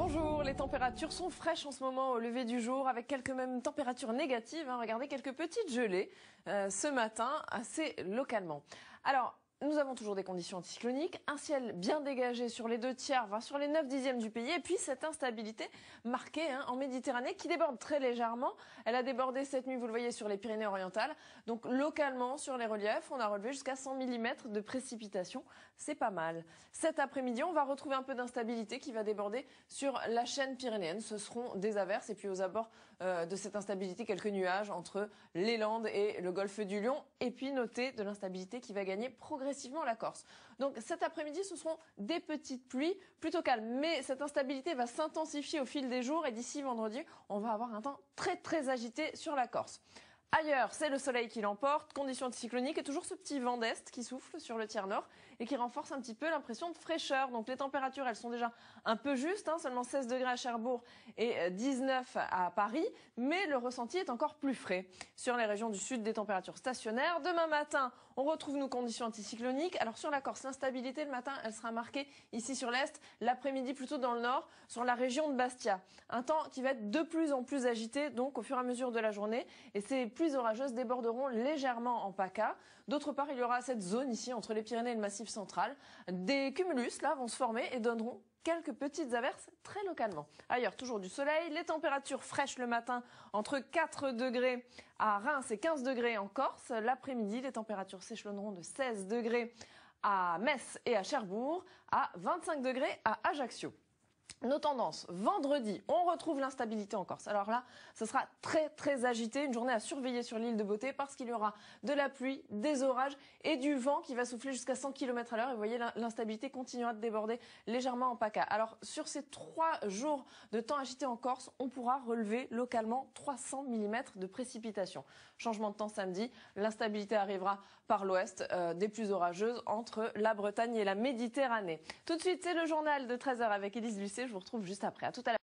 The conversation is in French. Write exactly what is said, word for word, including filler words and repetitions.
Bonjour, les températures sont fraîches en ce moment au lever du jour avec quelques mêmes températures négatives. Hein. Regardez quelques petites gelées euh, ce matin assez localement. Alors, nous avons toujours des conditions anticycloniques, un ciel bien dégagé sur les deux tiers, voire sur les neuf dixièmes du pays, et puis cette instabilité marquée hein, en Méditerranée qui déborde très légèrement. Elle a débordé cette nuit, vous le voyez, sur les Pyrénées-Orientales. Donc localement, sur les reliefs, on a relevé jusqu'à cent millimètres de précipitations. C'est pas mal. Cet après-midi, on va retrouver un peu d'instabilité qui va déborder sur la chaîne pyrénéenne. Ce seront des averses et puis aux abords euh, de cette instabilité, quelques nuages entre les Landes et le golfe du Lion. Et puis notez de l'instabilité qui va gagner progressivement la Corse. Donc cet après-midi, ce seront des petites pluies plutôt calmes. Mais cette instabilité va s'intensifier au fil des jours et d'ici vendredi, on va avoir un temps très très agité sur la Corse. Ailleurs, c'est le soleil qui l'emporte, conditions anticycloniques et toujours ce petit vent d'est qui souffle sur le tiers nord et qui renforce un petit peu l'impression de fraîcheur. Donc les températures, elles sont déjà un peu justes, hein, seulement seize degrés à Cherbourg et dix-neuf à Paris, mais le ressenti est encore plus frais. Sur les régions du sud, des températures stationnaires. Demain matin, on retrouve nos conditions anticycloniques. Alors sur la Corse, l'instabilité le matin, elle sera marquée ici sur l'est, l'après-midi plutôt dans le nord, sur la région de Bastia. Un temps qui va être de plus en plus agité, donc au fur et à mesure de la journée, et c'est plus pluies orageuses déborderont légèrement en PACA. D'autre part, il y aura cette zone ici entre les Pyrénées et le Massif central. Des cumulus là vont se former et donneront quelques petites averses très localement. Ailleurs, toujours du soleil, les températures fraîches le matin entre quatre degrés à Reims et quinze degrés en Corse. L'après-midi, les températures s'échelonneront de seize degrés à Metz et à Cherbourg, à vingt-cinq degrés à Ajaccio. Nos tendances, vendredi, on retrouve l'instabilité en Corse. Alors là, ce sera très très agité, une journée à surveiller sur l'île de Beauté parce qu'il y aura de la pluie, des orages et du vent qui va souffler jusqu'à cent kilomètres à l'heure. Et vous voyez, l'instabilité continuera de déborder légèrement en PACA. Alors sur ces trois jours de temps agité en Corse, on pourra relever localement trois cents millimètres de précipitations. Changement de temps samedi, l'instabilité arrivera par l'ouest, euh, des plus orageuses entre la Bretagne et la Méditerranée. Tout de suite, c'est le journal de treize heures avec Élise Lucet. Je vous retrouve juste après. À tout à l'heure.